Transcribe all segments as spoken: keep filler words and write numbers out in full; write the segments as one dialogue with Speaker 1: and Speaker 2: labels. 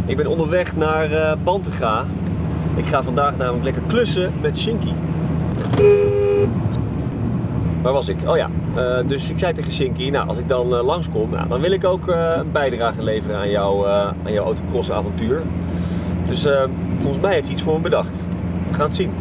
Speaker 1: Ik ben onderweg naar uh, Bantega. Ik ga vandaag namelijk lekker klussen met Shinky. Waar was ik? Oh ja, uh, dus ik zei tegen Shinky, nou als ik dan uh, langskom, nou, dan wil ik ook uh, een bijdrage leveren aan, jou, uh, aan jouw autocross avontuur. Dus uh, volgens mij heeft hij iets voor me bedacht. We gaan het zien.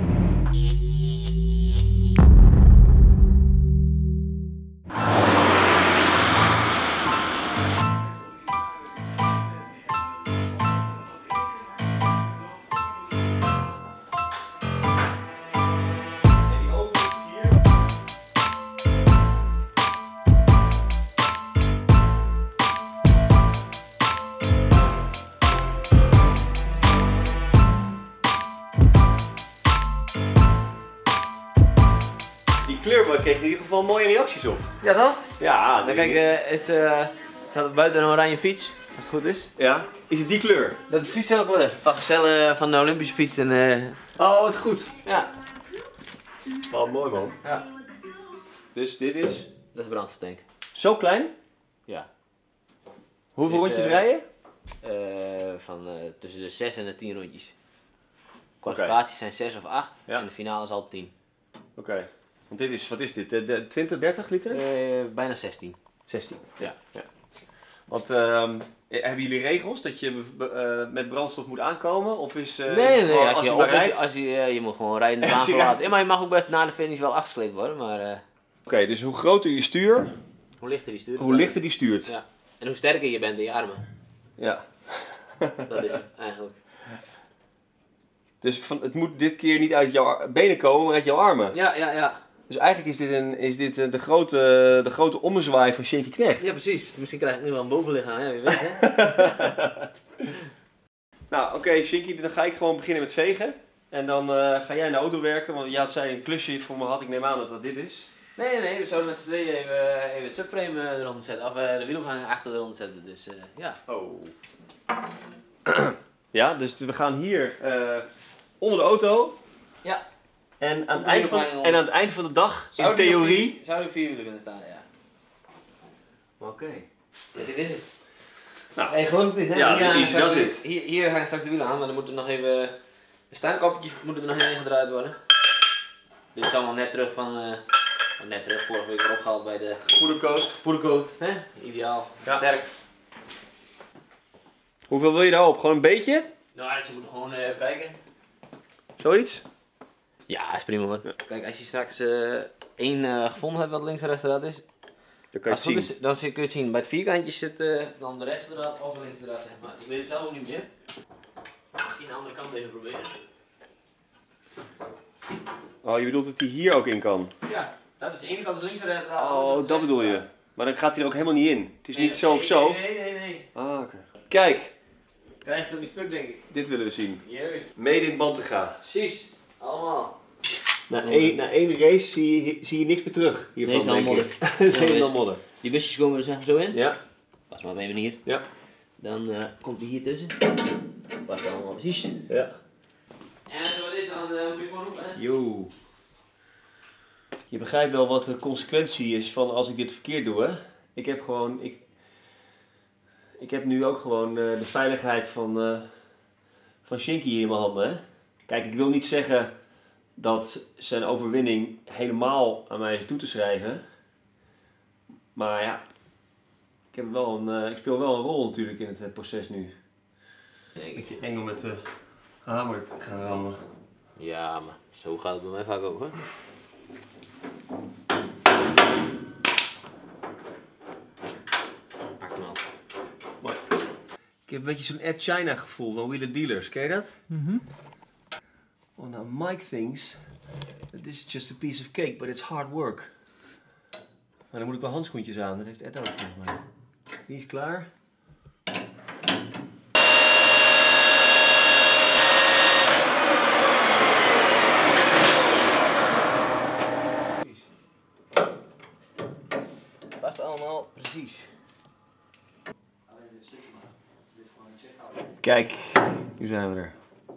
Speaker 1: Kleur, kreeg in ieder geval mooie reacties op.
Speaker 2: Ja toch?
Speaker 1: Ja,
Speaker 2: dan kijk, uh, het uh, staat buiten een oranje fiets, als het goed is.
Speaker 1: Ja, is het die kleur?
Speaker 2: Dat is de fiets zelf kleur. Van gezellen van de Olympische fiets en uh...
Speaker 1: oh, wat goed.
Speaker 2: Ja.
Speaker 1: Wat mooi man.
Speaker 2: Ja.
Speaker 1: Dus dit is?
Speaker 2: Dat is de brandstoftank.
Speaker 1: Zo klein?
Speaker 2: Ja.
Speaker 1: Hoeveel
Speaker 2: dus,
Speaker 1: rondjes
Speaker 2: uh,
Speaker 1: rijden?
Speaker 2: Uh, van uh, tussen de zes en de tien rondjes. Kwalificaties okay. zijn zes of acht ja. En de finale is al tien.
Speaker 1: Oké. Okay. Want dit is, wat is dit? De, de twintig, dertig liter?
Speaker 2: Uh, bijna zestien.
Speaker 1: zestien?
Speaker 2: Ja.
Speaker 1: Ja. Want uh, hebben jullie regels dat je uh, met brandstof moet aankomen? Of is, uh,
Speaker 2: nee,
Speaker 1: is
Speaker 2: nee, als, als je, je,
Speaker 1: rijdt?
Speaker 2: Als je, uh, je moet gewoon rijden in de baan verlaten. Ja, maar je mag ook best na de finish wel afgesleept worden. Maar, uh...
Speaker 1: Oké, okay, dus hoe groter je stuur,
Speaker 2: hoe lichter die stuurt.
Speaker 1: Hoe lichter die stuurt.
Speaker 2: Ja. En hoe sterker je bent in je armen.
Speaker 1: Ja.
Speaker 2: Dat is het eigenlijk.
Speaker 1: Dus van, het moet dit keer niet uit jouw benen komen, maar uit jouw armen.
Speaker 2: Ja, ja, ja.
Speaker 1: Dus eigenlijk is dit, een, is dit de, grote, de grote ommezwaai van Shinky Knecht.
Speaker 2: Ja, precies. Misschien krijg ik nu wel een bovenlichaam, hè? Wie weet, hè?
Speaker 1: Nou, oké, okay, Shinky, dan ga ik gewoon beginnen met vegen. En dan uh, ga jij in de auto werken, want je had zei een klusje voor me had. Ik neem aan dat dat dit is.
Speaker 2: Nee, nee, nee. We zouden met z'n tweeën even, even het subframe eronder zetten. Of uh, de wielophanger achter eronder zetten. Dus uh, ja.
Speaker 1: Oh. Ja, dus we gaan hier uh, onder de auto.
Speaker 2: Ja.
Speaker 1: En aan, het eind van, en aan het eind van de dag, zou in theorie...
Speaker 2: Vier, zou er vier wielen kunnen staan, ja.
Speaker 1: Oké. Okay.
Speaker 2: Ja, dit is het.
Speaker 1: Nou,
Speaker 2: hey, geloof ik niet, hè?
Speaker 1: Ja,
Speaker 2: hier,
Speaker 1: easy does it.
Speaker 2: Hier, hier gaan straks de wielen aan, maar dan moeten nog even... De staankopjes moeten er nog even ingedraaid worden. Dit is allemaal net terug van... Uh, net terug, vorige week weer opgehaald bij de...
Speaker 1: Poedercoat.
Speaker 2: Poedercoat, hè? Ideaal. Ja. Sterk.
Speaker 1: Hoeveel wil je daarop? Gewoon een beetje?
Speaker 2: Nou, ze moeten gewoon uh, kijken.
Speaker 1: Zoiets?
Speaker 2: Ja, is prima hoor. Ja. Kijk, als je straks uh, één uh, gevonden hebt wat links en rechts eruit is,
Speaker 1: dan kan je het zien.
Speaker 2: Is, dan kun je het zien. Bij het vierkantje zit uh, dan de rechts eruit of links eruit, zeg maar. Ik weet het zelf ook niet meer. Misschien de andere kant even proberen.
Speaker 1: Oh, je bedoelt dat hij hier ook in kan?
Speaker 2: Ja, dat is de ene kant is links eruit.
Speaker 1: Oh, dat bedoel je. Maar dan gaat hij er ook helemaal niet in. Het is nee, niet zo nee, of zo.
Speaker 2: Nee, nee, nee, nee.
Speaker 1: Ah, oké. Okay. Kijk.
Speaker 2: Krijg je het niet stuk, denk ik.
Speaker 1: Dit willen we zien.
Speaker 2: Juist.
Speaker 1: Made in Bantega.
Speaker 2: Precies. Allemaal.
Speaker 1: Na één, na één race zie je, zie je niks meer terug hiervan.
Speaker 2: Nee, is al modder.
Speaker 1: is helemaal modder.
Speaker 2: Die busjes komen er zeg maar zo in.
Speaker 1: Ja.
Speaker 2: Pas maar even hier.
Speaker 1: Ja.
Speaker 2: Dan uh, komt hij hier tussen. Past allemaal precies.
Speaker 1: Ja.
Speaker 2: En wat is dan? Uh, moet je gewoon roepen, hè?
Speaker 1: Yo. Je begrijpt wel wat de consequentie is van als ik dit verkeerd doe, hè? Ik heb gewoon... Ik, ik heb nu ook gewoon uh, de veiligheid van, uh, van Shinky in mijn handen, hè? Kijk, ik wil niet zeggen dat zijn overwinning helemaal aan mij is toe te schrijven. Maar ja, ik, heb wel een, uh, ik speel wel een rol natuurlijk in het, het proces nu. Een beetje eng om met de hamer te gaan rammen.
Speaker 2: Ja, maar zo gaat het bij mij vaak ook, hoor. Pak hem al.
Speaker 1: Mooi. Ik heb een beetje zo'n Air China gevoel van Wheeler Dealers, ken je dat?
Speaker 2: Mhm.
Speaker 1: Oh, now Mike thinks that this is just a piece of cake, but it's hard work. Maar dan moet ik wel handschoentjes aan, dat heeft Ed ook volgens mij. Die is klaar.
Speaker 2: Past allemaal precies.
Speaker 1: Kijk, nu zijn we er.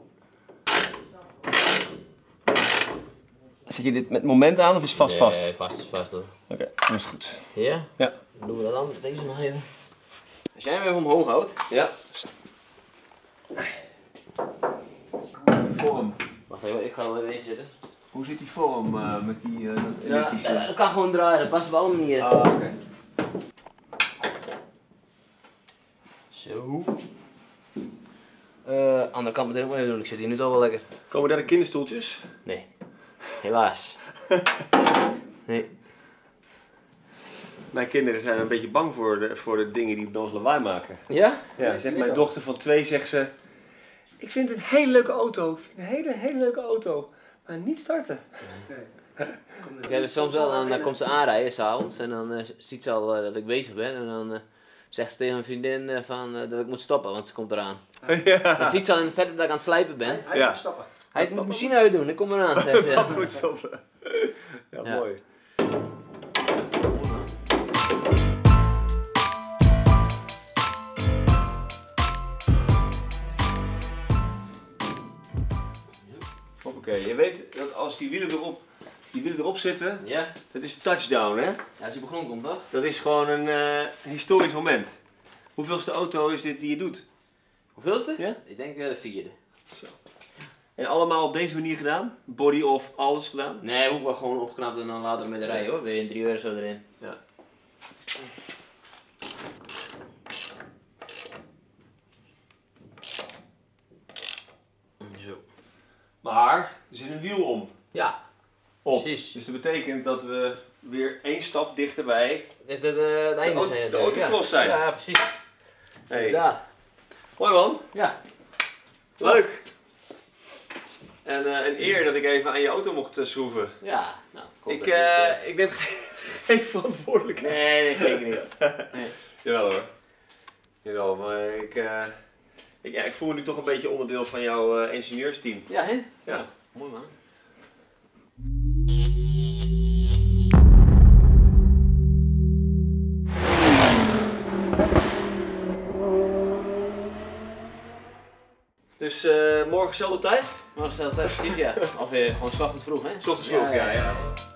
Speaker 1: Zet je dit met moment aan of is het vast vast?
Speaker 2: Nee, vast is vast hoor.
Speaker 1: Oké, okay, dat is goed.
Speaker 2: Ja?
Speaker 1: Ja.
Speaker 2: Dan doen we dat dan, deze nog even. Als jij hem even omhoog houdt.
Speaker 1: Ja. vorm?
Speaker 2: Wacht even, ik ga er even in zitten.
Speaker 1: Hoe zit die vorm uh, met die uh, dat
Speaker 2: Ja,
Speaker 1: elektrische?
Speaker 2: dat, dat kan gewoon draaien, dat past op alle manieren.
Speaker 1: Ah, oké. Okay.
Speaker 2: Zo. Uh, andere kant moet ik ook even doen, ik zit hier nu toch wel lekker.
Speaker 1: Komen daar de kinderstoeltjes?
Speaker 2: Nee, helaas. Nee.
Speaker 1: Mijn kinderen zijn een beetje bang voor de, voor de dingen die bij ons lawaai maken.
Speaker 2: Ja?
Speaker 1: Ja, zegt mijn dochter van twee, zegt ze, ik vind het een hele leuke auto, ik vind een hele, hele leuke auto, maar niet starten.
Speaker 2: Nee. Ik heb het soms wel, dan, dan komt ze aanrijden s'avonds en dan uh, ziet ze al uh, dat ik bezig ben en dan uh, zegt ze tegen mijn vriendin uh, van, uh, dat ik moet stoppen, want ze komt eraan.
Speaker 1: Ja.
Speaker 2: Dan ziet ze al in de verte dat ik aan het slijpen ben.
Speaker 3: Hij, hij
Speaker 1: Ja.
Speaker 3: moet stoppen.
Speaker 2: Hij moet de machine uitdoen, ik kom eraan. Zegt,
Speaker 1: Ja, moet stoppen. Ja,
Speaker 2: Ja.
Speaker 1: mooi. Oké, je weet dat als die wielen erop, die wielen erop zitten,
Speaker 2: Ja?
Speaker 1: dat is touchdown, hè?
Speaker 2: Ja, als hij begon komt toch?
Speaker 1: Dat is gewoon een uh, historisch moment. Hoeveelste auto is dit die je doet?
Speaker 2: Hoeveelste?
Speaker 1: Ja?
Speaker 2: Ik denk uh, de vierde.
Speaker 1: Zo. En allemaal op deze manier gedaan? Body of alles gedaan?
Speaker 2: Nee, ook wel gewoon opgeknapt en dan later met de rij hoor. Weer een drie euro zo erin.
Speaker 1: Ja.
Speaker 2: Zo.
Speaker 1: Maar er zit een wiel om.
Speaker 2: Ja,
Speaker 1: Op.
Speaker 2: precies.
Speaker 1: Dus dat betekent dat we weer één stap dichterbij
Speaker 2: Dit het, uh, het einde
Speaker 1: au-
Speaker 2: zijn.
Speaker 1: de
Speaker 2: natuurlijk.
Speaker 1: autocross
Speaker 2: ja.
Speaker 1: zijn.
Speaker 2: Ja, precies.
Speaker 1: Hey.
Speaker 2: Inderdaad.
Speaker 1: Mooi man.
Speaker 2: Ja.
Speaker 1: Leuk. En uh, een eer dat ik even aan je auto mocht uh, schroeven.
Speaker 2: Ja, nou. hoop
Speaker 1: Ik,
Speaker 2: dat dit,
Speaker 1: uh,
Speaker 2: uh,
Speaker 1: ik neem geen, geen verantwoordelijkheid.
Speaker 2: Nee, nee, zeker niet. Nee.
Speaker 1: Jawel hoor. Jawel, maar ik, uh, ik, ja, ik voel me nu toch een beetje onderdeel van jouw uh, ingenieursteam.
Speaker 2: Ja, hè?
Speaker 1: Ja.
Speaker 2: Nou, mooi man.
Speaker 1: Dus uh, morgen dezelfde tijd?
Speaker 2: Morgen stelt het precies, ja. Of uh, gewoon 's ochtends vroeg, hè?
Speaker 1: 's Ochtends vroeg, ja. ja. ja.